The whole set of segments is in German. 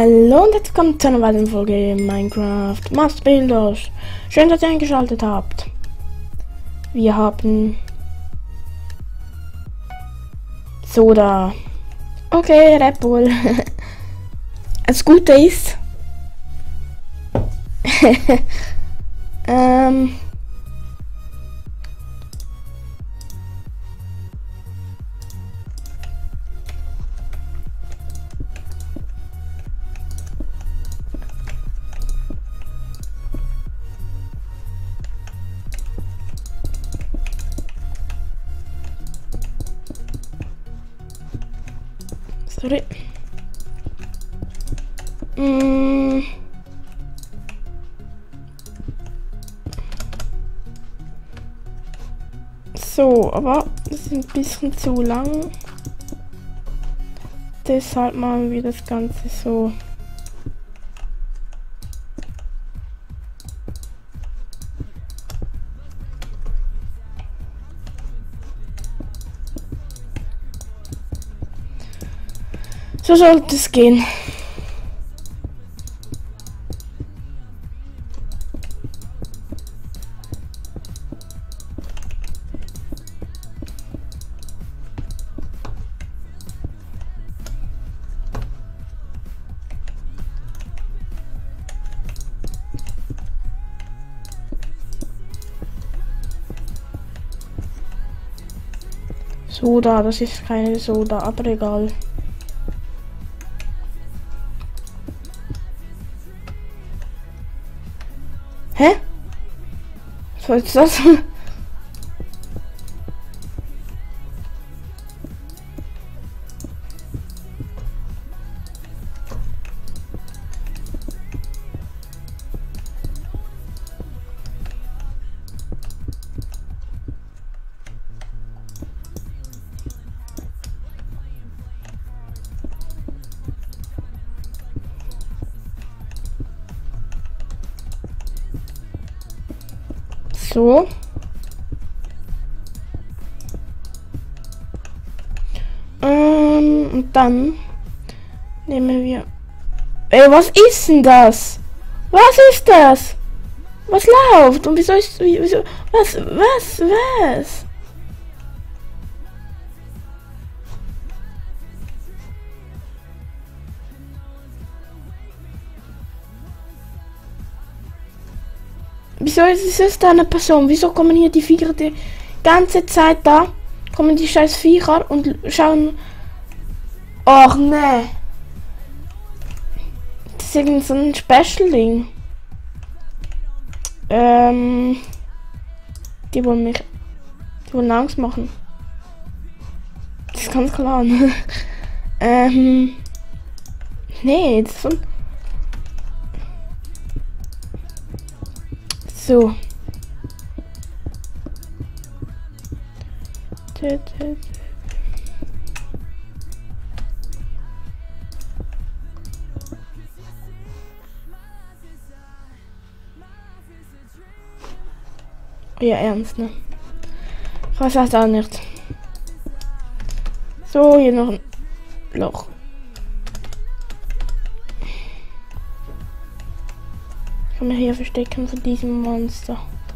Hallo und jetzt kommt zu einer weiteren Folge Minecraft Master Builders. Schön, dass ihr eingeschaltet habt. Wir haben Soda. Okay, Red Bull. Das Gute ist, sorry. So, aber das ist ein bisschen zu lang. Deshalb machen wir das Ganze so. So sollte es gehen. Soda, das ist keine Soda, aber egal. Hä? Was ist das? So. Und dann nehmen wir. Ey, was ist denn das? Was ist das? Was läuft? Und wieso ist. Wieso? Was? Wieso ist es da eine Person? Wieso kommen hier die Viecher die ganze Zeit da? Kommen die scheiß Viecher und schauen. Och ne. Das ist irgend so ein Special-Ding. Die wollen Angst machen. Das ist ganz klar. Nee, das ist so. So. Ja, ernst, ne? Ich weiß das auch nicht. So, hier noch ein Loch. Ich kann mich hier verstecken von diesem Monster.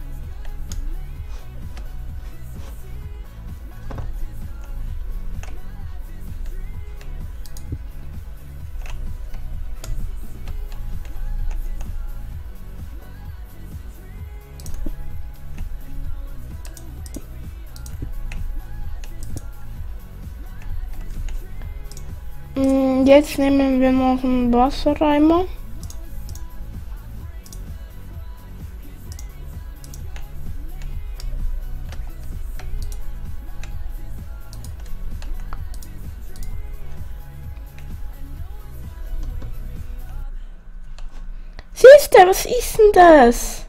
Jetzt nehmen wir noch einen Wasserreimer. Siehst du, was ist denn das?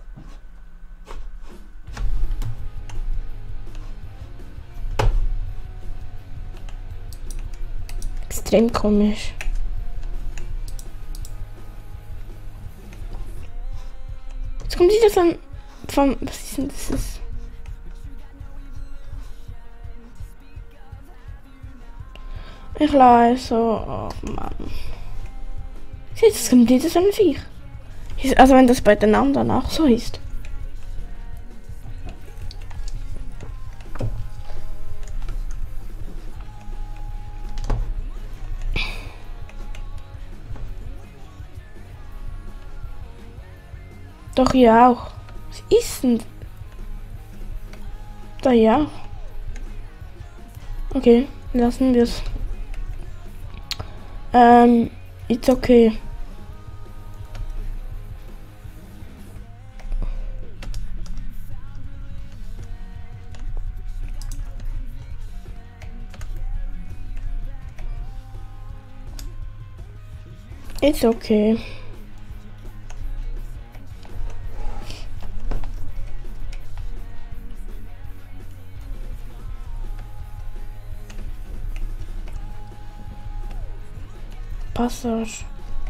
Extrem komisch. Jetzt kommt wieder von was ist denn das? Ich lasse so, oh Mann. Seht, es kommt jedes ein Viech. Also wenn das bei den anderen auch so ist. Doch hier auch. Was ist denn? Da ja. Okay, lassen wir es. It's okay. It's okay. Passage.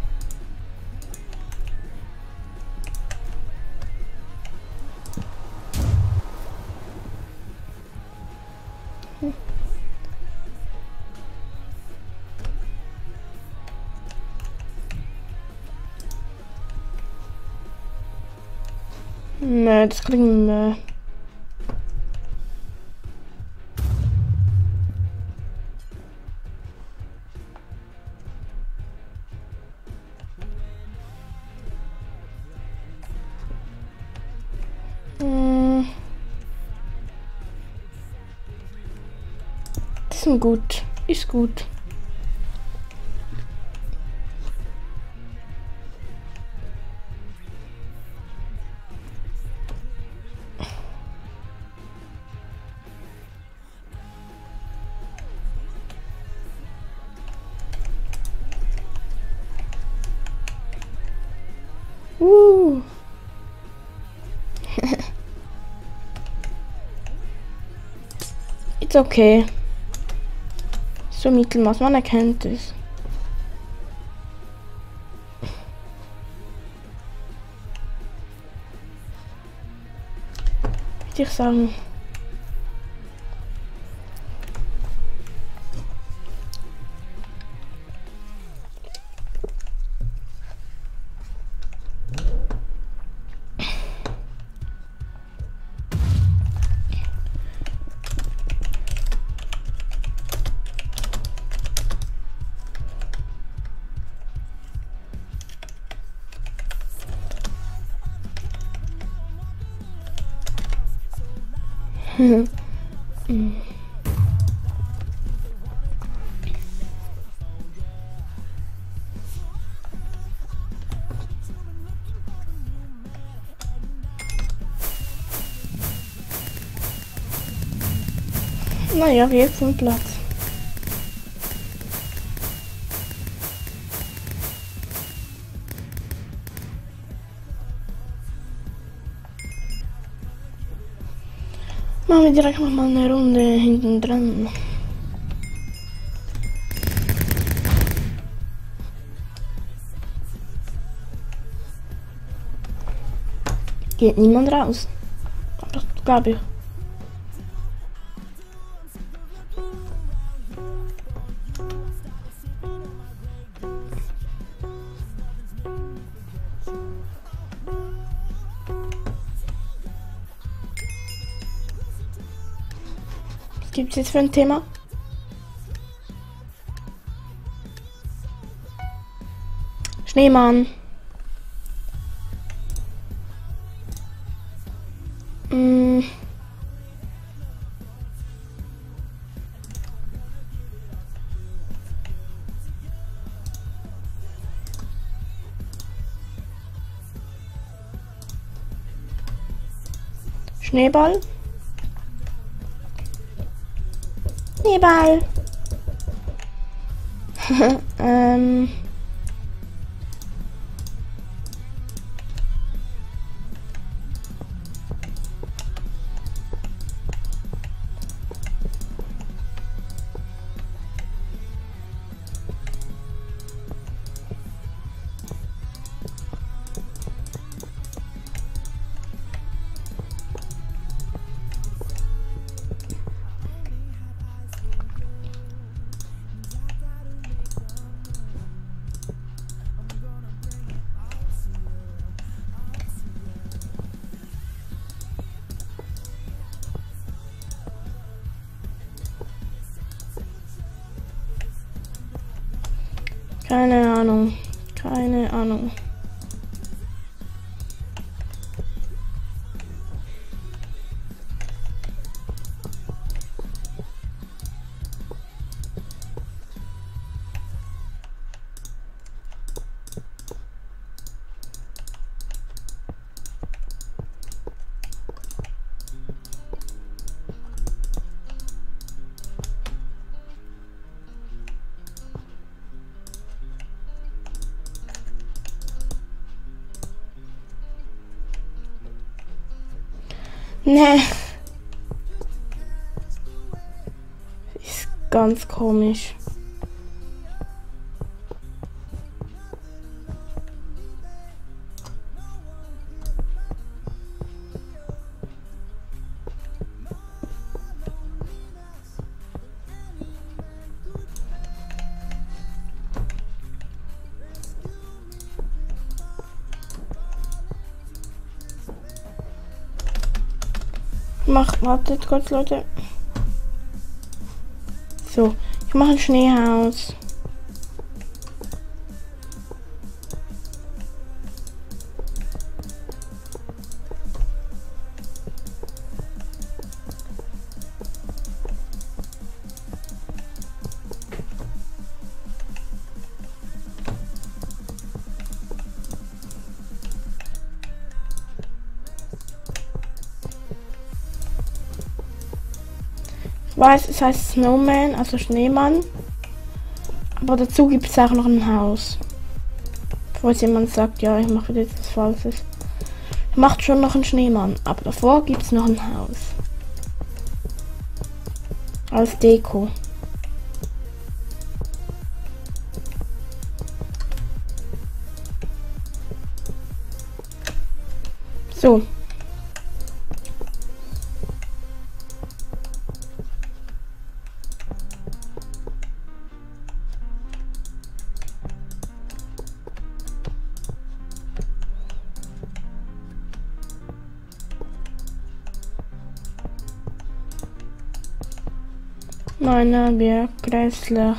Nee, das klingt das ist gut. Ist gut. It's okay. So Mittelmaß, man erkennt es. Würde ich sagen. Naja, jetzt ein Platz. Machen wir direkt noch mal eine Runde hinten dran. Geht niemand raus. Aber glaube ich. Was gibt's jetzt für ein Thema? Schneemann. Schneeball. Schneeball. Keine Ahnung. Keine Ahnung. Nee. Ist ganz komisch. Wartet kurz, Leute. So, ich mache ein Schneehaus. Ich weiß, es heißt Snowman, also Schneemann. Aber dazu gibt es auch noch ein Haus. Falls jemand sagt, ja, ich mache jetzt was Falsches. Er macht schon noch einen Schneemann, aber davor gibt es noch ein Haus. Als Deko. So. Meiner wäre grässlich.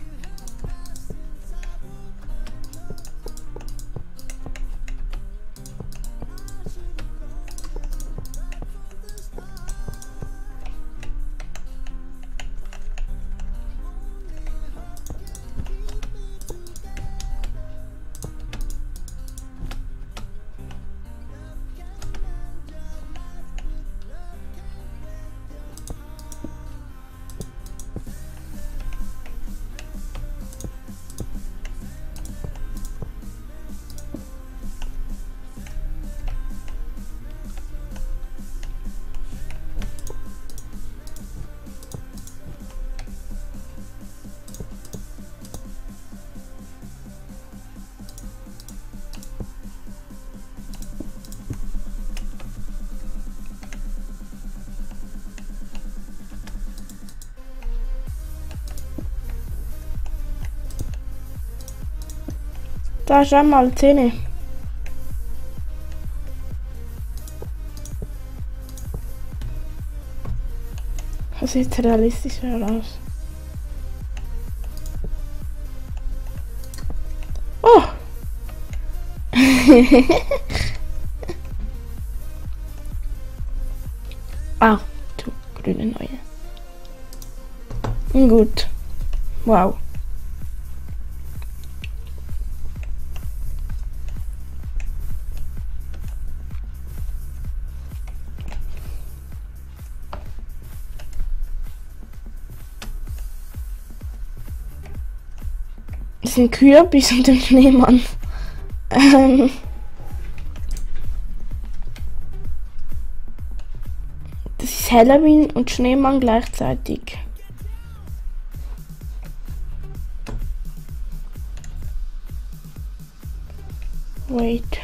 Da schau mal, Zähne. Das sieht realistischer aus. Oh! Ah, du grüne neue. Gut. Wow. Das sind Kürbis und den Schneemann. Das ist Halloween und Schneemann gleichzeitig. Wait.